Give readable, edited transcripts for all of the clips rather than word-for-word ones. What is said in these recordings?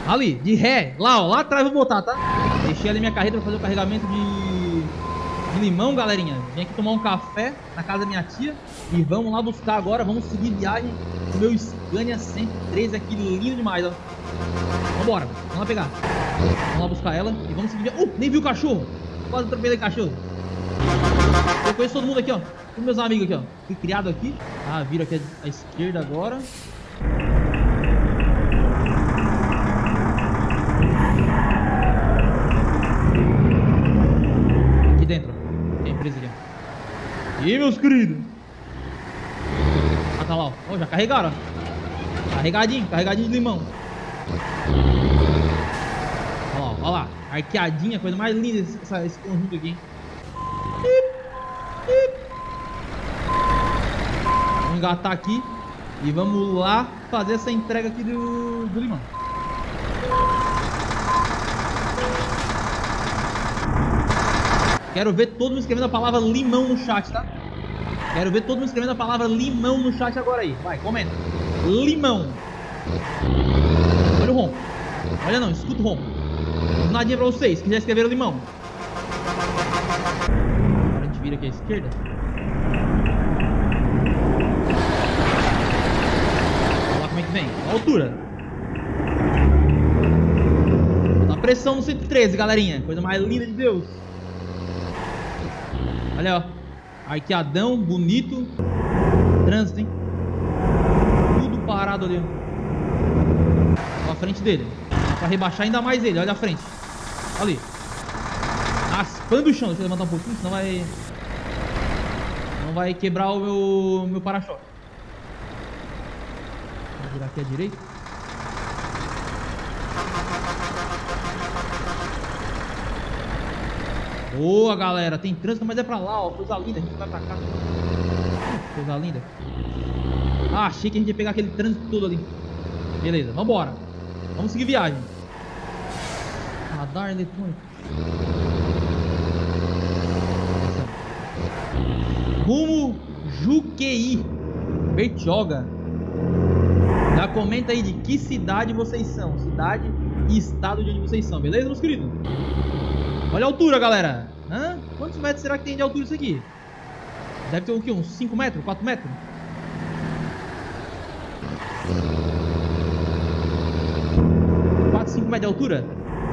Ali, de ré. Lá, ó. Lá atrás eu vou botar, tá? Deixei ali minha carreta pra fazer o carregamento de limão, galerinha. Vim aqui tomar um café na casa da minha tia. E vamos lá buscar agora. Vamos seguir viagem com o meu Scania 103 aqui. Lindo demais, ó. Vambora. Vamos lá pegar. Vamos lá buscar ela. E vamos seguir viagem. Nem vi o cachorro. Quase atropelei o cachorro. Eu conheço todo mundo aqui, ó. Todos meus amigos aqui, ó. Fui criado aqui. Ah, vira aqui à esquerda agora. Aqui dentro, ó. Tem empresa aqui, ó. E aí, meus queridos? Ah, tá lá, ó. Ó, já carregaram, ó. Carregadinho de limão. Ó lá, ó lá. Arqueadinha, coisa mais linda esse conjunto aqui, hein? Vamos engatar aqui e vamos lá fazer essa entrega aqui do limão. Quero ver todo mundo escrevendo a palavra limão no chat, tá? Quero ver todo mundo escrevendo a palavra limão no chat agora aí. Vai, comenta. Limão. Olha o ronco. Olha não, escuta o ronco. Nadinha pra vocês que já escreveram limão. Agora a gente vira aqui à esquerda. Olha lá como é que vem. A altura. Dá pressão no 113, galerinha. Coisa mais linda de Deus. Olha, ó. Arqueadão, bonito. Trânsito, hein? Tudo parado ali, ó. Olha a frente dele. Dá pra rebaixar ainda mais ele. Olha a frente. Olha ali. Raspando o chão. Deixa eu levantar um pouquinho, senão não vai quebrar o meu para-choque. Vou virar aqui à direita. Boa, galera. Tem trânsito, mas é pra lá, ó. Coisa linda. A gente vai pra cá. Coisa linda. Ah, achei que a gente ia pegar aquele trânsito todo ali. Beleza, vambora. Vamos seguir viagem. Radar eletrônico. Rumo Juqueí, Bertioga. Já comenta aí de que cidade vocês são. Cidade e estado de onde vocês são. Beleza, meus queridos? Olha a altura, galera. Hã? Quantos metros será que tem de altura isso aqui? Deve ter o quê? Uns 5 metros? 4 metros? .5 metros de altura?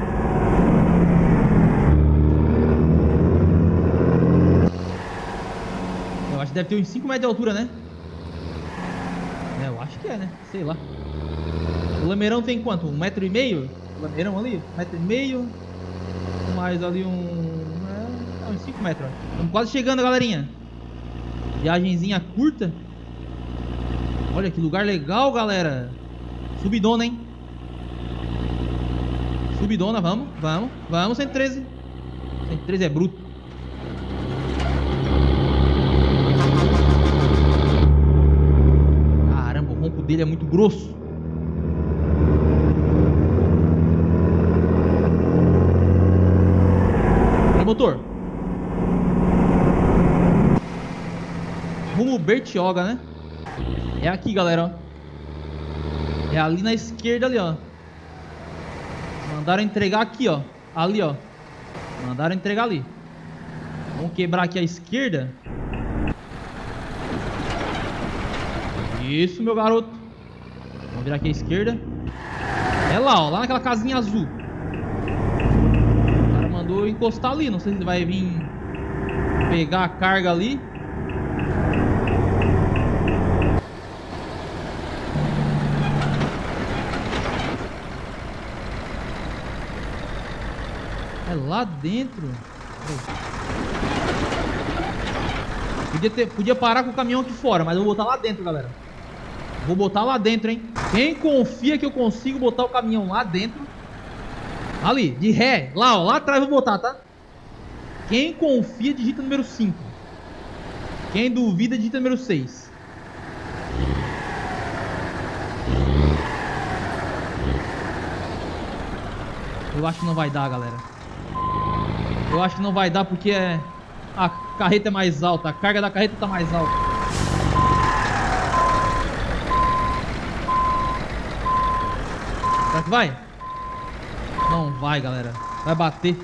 Eu acho que deve ter uns 5 metros de altura, né? É, eu acho que é, né? Sei lá. O lameirão tem quanto? 1,5 metro? O lameirão ali? 1,5 metro. Mais ali uns 5 metros. Estamos quase chegando, galerinha. Viagenzinha curta. Olha que lugar legal, galera. Subidona, hein? Subidona, vamos. 113. 113 é bruto. Caramba, o ronco dele é muito grosso. Olha o motor. Rumo Bertioga, né? É aqui, galera, ó. É ali na esquerda, ali, ó. Mandaram entregar aqui, ó. Ali, ó. Mandaram entregar ali. Vamos quebrar aqui a esquerda. Isso, meu garoto. Vamos virar aqui a esquerda. É lá, ó. Lá naquela casinha azul. O cara mandou encostar ali. Não sei se ele vai vir pegar a carga ali. É lá dentro. Podia parar com o caminhão aqui fora, mas eu vou botar lá dentro, galera. Vou botar lá dentro, hein? Quem confia que eu consigo botar o caminhão lá dentro? Ali, de ré. Lá, ó. Lá atrás eu vou botar, tá? Quem confia, digita número 5. Quem duvida, digita número 6. Eu acho que não vai dar, galera. Eu acho que não vai dar porque a carreta é mais alta. A carga da carreta tá mais alta. Será que vai? Não vai, galera. Vai bater.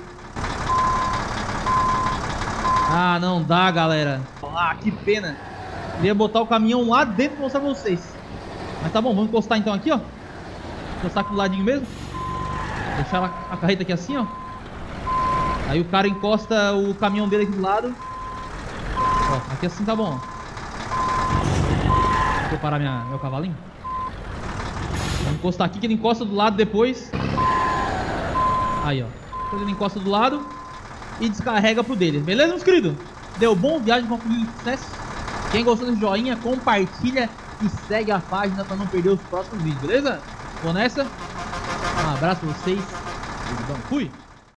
Ah, não dá, galera. Ah, que pena. Queria botar o caminhão lá dentro pra mostrar pra vocês. Mas tá bom, vamos encostar então aqui, ó. Encostar aqui do ladinho mesmo. Deixar a carreta aqui assim, ó. Aí o cara encosta o caminhão dele aqui do lado. Ó, aqui assim tá bom, ó. Deixa eu parar meu cavalinho. Vamos encostar aqui, que ele encosta do lado depois. Aí, ó. Depois ele encosta do lado e descarrega pro dele. Beleza, meus queridos? Deu bom, viagem concluída de sucesso. Quem gostou desse joinha, compartilha e segue a página pra não perder os próximos vídeos, beleza? Vou nessa. Um abraço pra vocês. Fui!